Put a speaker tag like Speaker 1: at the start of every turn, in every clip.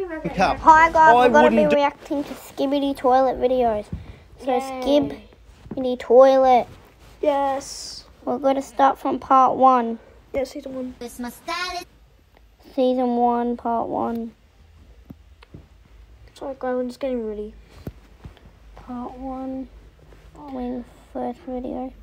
Speaker 1: Pick up.
Speaker 2: Hi guys, we're going to be
Speaker 1: wouldn't
Speaker 2: reacting to Skibidi Toilet videos. So Skibidi Toilet.
Speaker 3: Yes.
Speaker 2: We're going to start from part 1.
Speaker 3: Yes, season 1.
Speaker 2: Season 1, part 1.
Speaker 3: Sorry guys, I'm just getting ready.
Speaker 2: Part 1. Wait, first video.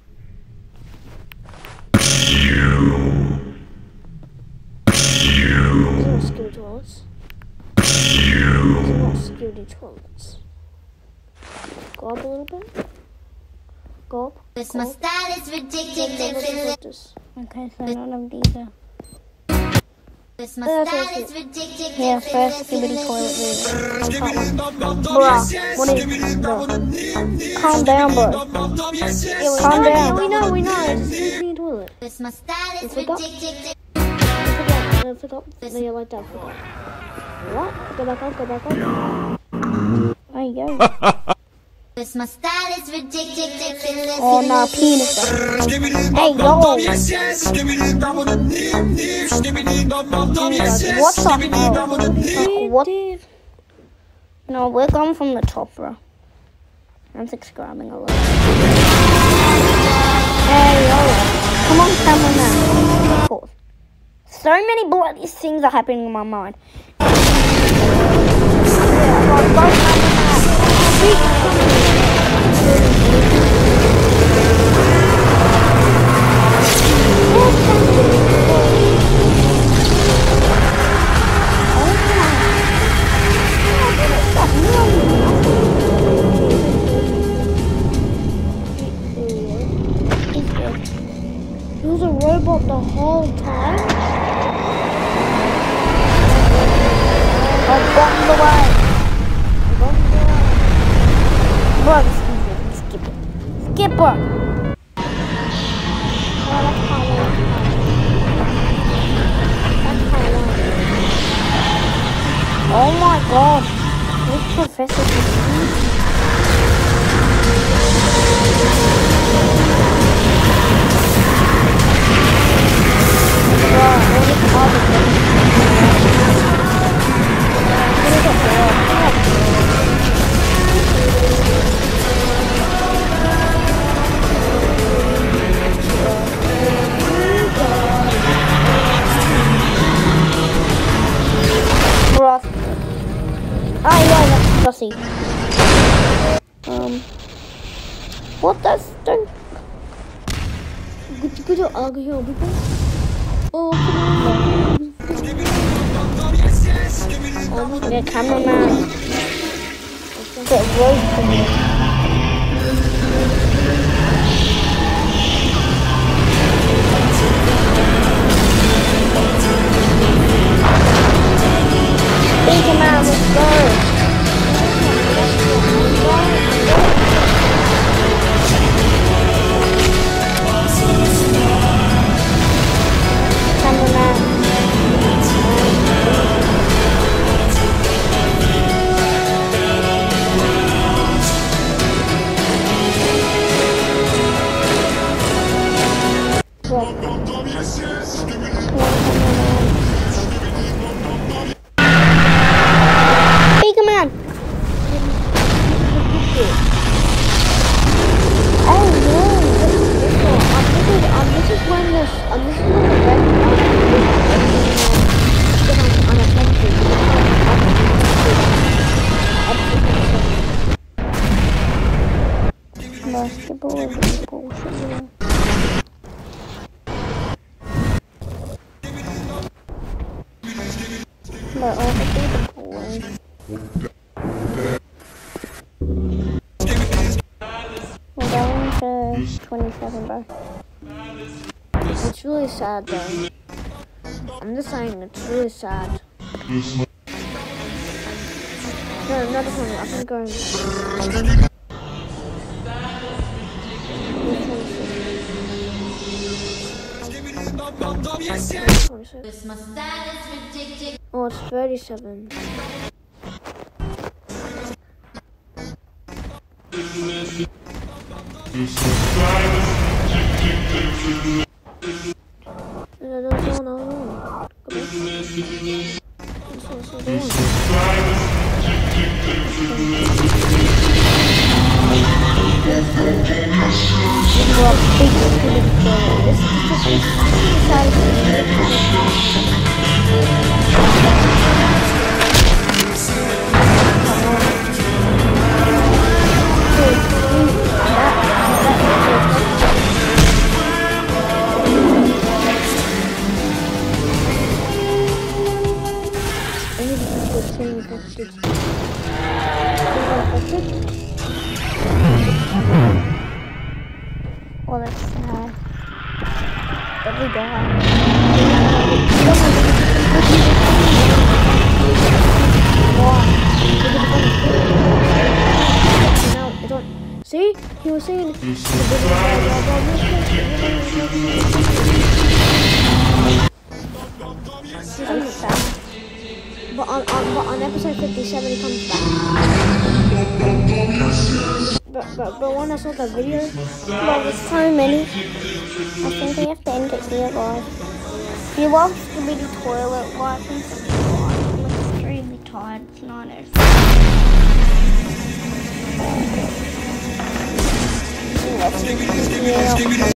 Speaker 3: These are not Skibidi Toilets. These are not Skibidi Toilets. Gob a little bit. Gob.
Speaker 4: This my style is ridiculous.
Speaker 2: Okay, so none of these are.
Speaker 4: This my style is ridiculous.
Speaker 2: Yeah, first Skibidi Toilet video.
Speaker 3: Bruh, what is bro?
Speaker 2: Calm down, bro. Calm down.
Speaker 3: We know. It's a Skibidi Toilet.
Speaker 4: This my style is
Speaker 3: Forgot.
Speaker 4: ridiculous.
Speaker 3: I forgot. No, you're like that. Forgot. What? Go back up.
Speaker 2: There you go.
Speaker 4: This my style is ridiculous.
Speaker 2: Oh, no, penis. Hey, yo. What the hell? What? No, we're going from the top, bro. I'm subscribing a lot. Hey, yo. Come on, cameraman. Pause. So many bloody things are happening in my mind.
Speaker 3: He was a robot the whole time?
Speaker 2: I've gotten the way. Bro, skip it. Skip it. Oh my god. This professor is Jossie. What does the...
Speaker 3: Good to argue here, people. Oh, come on.
Speaker 2: The cameraman. Get roasted. Big man, let's go. Basketball is bullshit. But obviously the boys. We're going to 27, bro.
Speaker 3: It's really sad though. I'm just saying, it's really sad. No, another one. I can go. Oh, it's 37. There's another one. Go back. This one's the one.
Speaker 2: Well, big Scooby toilet. This decided well, that's sad. But we died.
Speaker 3: No, I don't. See? He was saying.
Speaker 2: I'm sad.
Speaker 3: But on episode 57 he comes back. But when I saw the video,
Speaker 2: Well, there's so many. I think we have to end it here, guys. If you watch the big toilet, like and subscribe. I'm extremely tired. It's 9:05.